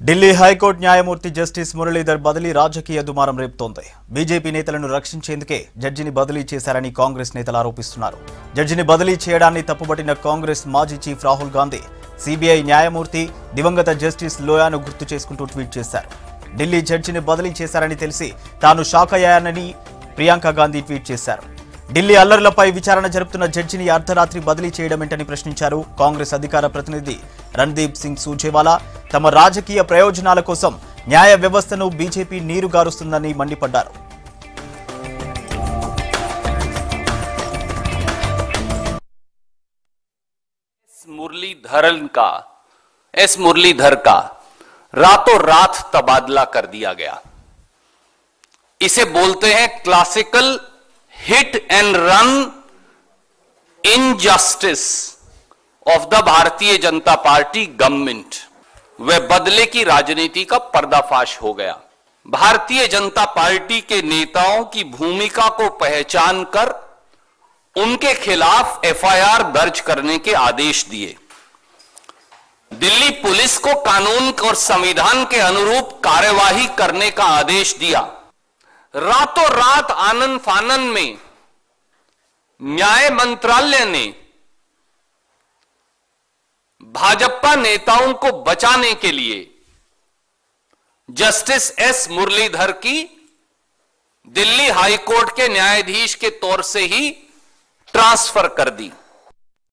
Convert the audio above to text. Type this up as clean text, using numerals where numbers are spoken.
Delhi high court న్యాయమూర్తి justice Muralidhar బదిలీ రాజకీయ దుమారం రేపుతోంది. బీజేపీ నేతలను రక్షించేందుకే జడ్జిని బదిలీ చేశారని కాంగ్రెస్ నేతలు ఆరోపిస్తున్నారు. జడ్జిని బదిలీ చేయడాన్ని తప్పుపట్టిన కాంగ్రెస్ మాజీ చీఫ్ రాహుల్ గాంధీ సీబీఐ న్యాయమూర్తి దివంగత జస్టిస్ లోయాను గుర్తు చేసుకుంటూ ట్వీట్ చేశారు. ఢిల్లీ జడ్జిని బదిలీ చేశారని తెలిసి తాను షాక్ అయ్యానని ప్రియాంక గాంధీ ట్వీట్ చేశారు. ఢిల్లీ అల్లర్లపై విచారణ జరుపుతున్న జడ్జిని అర్ధరాత్రి బదిలీ చేయడమేంటని ప్రశ్నించారు. కాంగ్రెస్ అధికార ప్రతినిధి రణదీప్ సింగ్ సూర్జేవాలా తమ రాజకీయ ప్రయోజనాల కోసం న్యాయ వ్యవస్థను బీజేపీ నీరుగారుస్తుందని మండిపడ్డారు. एस मुरलीधर का रातों रात तबादला कर दिया गया। इसे बोलते हैं classical hit and run injustice of the Bharatiya Janata party government. वह बदले की राजनीति का पर्दाफाश हो गया। भारतीय जनता पार्टी के नेताओं की भूमिका को पहचान कर उनके खिलाफ एफआईआर दर्ज करने के आदेश दिए। दिल्ली पुलिस को कानून और संविधान के अनुरूप कार्यवाही करने का आदेश दिया। रातों रात आनन फानन में न्याय मंत्रालय ने भाजपा नेताओं को बचाने के लिए जस्टिस एस मुरलीधर की दिल्ली हाईकोर्ट के न्यायाधीश के तौर से ही ट्रांसफर कर दी।